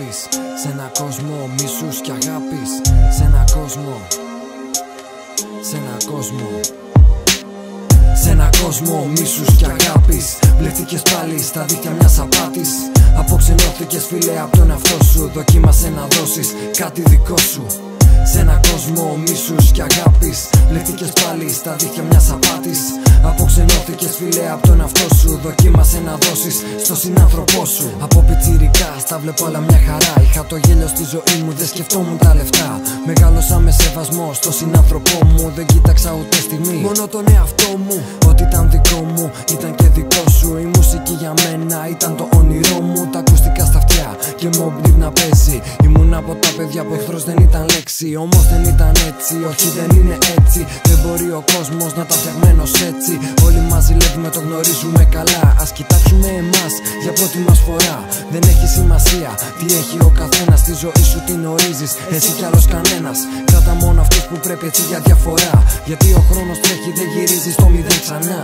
αγάπης. Σ' ένα κόσμο μίσους και αγάπης. Σ' ένα κόσμο. Σ' ένα κόσμο. Σ' ένα κόσμο μίσους και αγάπης. Μπλεχτήκες πάλι στα δίχτυα μιας απάτης. Αποξενώθηκες φίλε απ' τον εαυτό σου. Δοκίμασε να δώσεις κάτι δικό σου. Σ' ένα κόσμο μίσους και αγάπης. Μπλεχτήκες πάλι στα δίχτυα μιας απάτης. Αποξενώθηκες φίλε απ' τον εαυτό σου. Δοκίμασε να δώσεις στο συνάνθρωπό σου. Από πιτσιρικά στα βλέπω όλα μια χαρά. Είχα το γέλιο στη ζωή μου, δεν σκεφτόμουν τα λεφτά. Μεγάλωσα με σεβασμό στο συνάνθρωπό μου. Δεν κοίταξα ούτε στιγμή μόνο τον εαυτό μου. Ό,τι ήταν δικό μου ήταν και δικό σου. Η μουσική για μένα ήταν το όνειρό μου. Τα ακουστικά στα αυτιά και Mobb Deep να παίζει. Ήμουν από τα παιδιά που εχθρός δεν ήταν λέξη. Όμως δεν ήταν έτσι, όχι δεν είναι έτσι. Δεν μπορεί ο κόσμος να τα φτιαγμένος έτσι. Όλοι μας ζηλεύουμε, το γνωρίζουμε καλά. Ας κοιτάξουμε εμάς για πρώτη μας φορά. Δεν έχει σημασία τι έχει ο καθένας. Στη ζωή σου την ορίζεις, εσύ κι άλλος κανένας. Κράτα μόνο αυτούς που πρέπει έτσι για διαφορά. Γιατί ο χρόνος τρέχει, δεν γυρίζει στο μηδέν ξανά.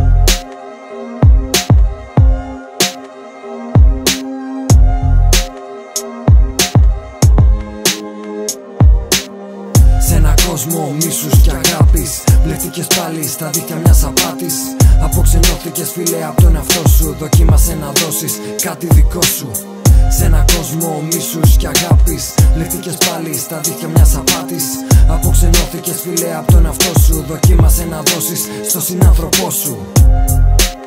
Σ' ένα κόσμο μίσους και αγάπης. Μπλεχτήκες πάλι στα δίχτυα μιας απάτης. Αποξενώθηκες φίλε απ' τον εαυτό σου. Δοκίμασε να δώσεις κάτι δικό σου. Σ' ένα κόσμο μίσους και αγάπης. Μπλεχτήκες πάλι στα δίχτυα μιας απάτης. Αποξενώθηκες φίλε απ' τον εαυτό σου. Δοκίμασε να δώσεις στο συνάνθρωπό σου.